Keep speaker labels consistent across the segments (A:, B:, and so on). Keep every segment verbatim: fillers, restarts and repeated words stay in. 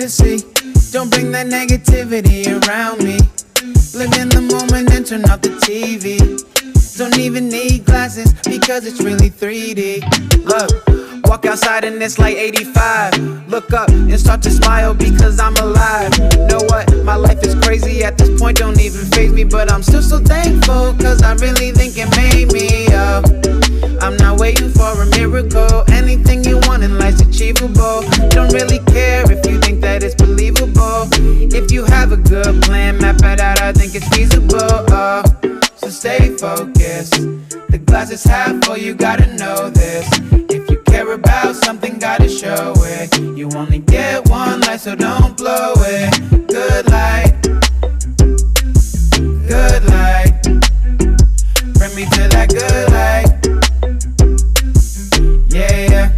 A: see. Don't bring that negativity around me. Live in the moment and turn off the T V. Don't even need glasses because it's really three D. Look, walk outside and it's like eighty-five. Look up and start to smile because I'm alive. Know what? My life is crazy at this point, don't even faze me. But I'm still so thankful cause I really think it made me up. I'm not waiting for a miracle. Anything you want in life's achievable. Don't really care if you think that it's believable. If you have a good plan, map it out, I think it's feasible. uh, So stay focused. The glass is half full, you gotta know this. If you care about something, gotta show it. You only get one life, so don't blow it. Good light, good light. Bring me to that good light. Yeah,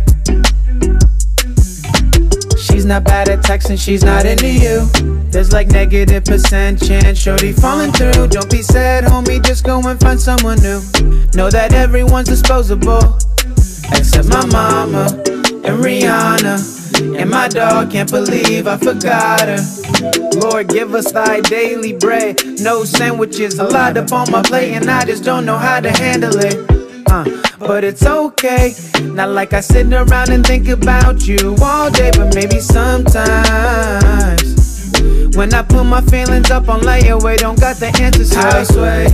A: she's not bad at texting, she's not into you. There's like negative percent chance shorty falling through. Don't be sad, homie, just go and find someone new. Know that everyone's disposable, except my mama and Rihanna. And my dog, can't believe I forgot her. Lord, give us thy daily bread. No sandwiches, a lot up on my plate, and I just don't know how to handle it. Uh, but it's okay. Not like I sit around and think about you all day, but maybe sometimes when I put my feelings up on layaway, don't got the answers. Houseway,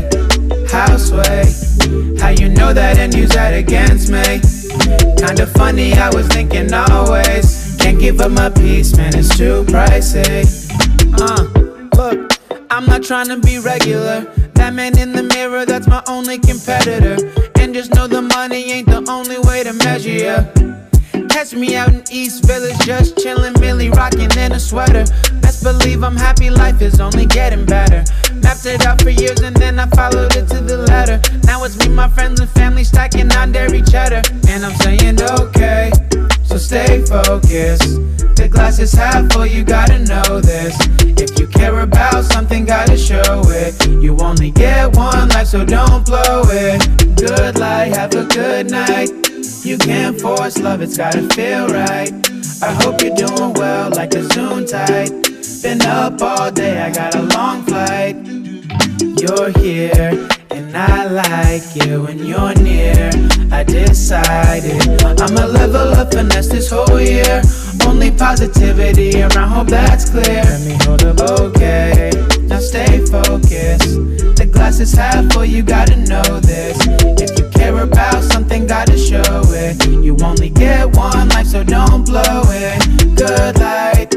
A: houseway, how you know that and use that against me? Kinda funny, I was thinking always. Can't give up my peace, man, it's too pricey. Uh, look, I'm not trying to be regular. That man in the mirror, that's my only competitor. And just know the money ain't the only way to measure ya. Catch me out in East Village, just chillin', Millie rockin' in a sweater. Best believe I'm happy, life is only getting better. Mapped it out for years and then I followed it to the letter. Now it's me, my friends and family stacking on dairy cheddar. And I'm saying okay, so stay focused. The glass is half full, you gotta know this. If you care about something, gotta show it. You only get one life, so don't blow it. Good light, have a good night. You can't force love, it's gotta feel right. I hope you're doing well, like a Zoom tight. Been up all day, I got a long flight. You're here, and I like it when you're near. I decided I'ma level up, finesse this whole year. Only positivity around, hope that's clear. Let me hold up, okay, now stay focused. The glass is half full, you gotta know this. If you care about something, gotta show it. You only get one life, so don't blow it. Good light,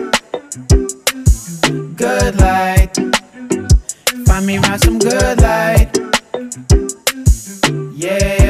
A: good light. Find me around some good light. Yeah.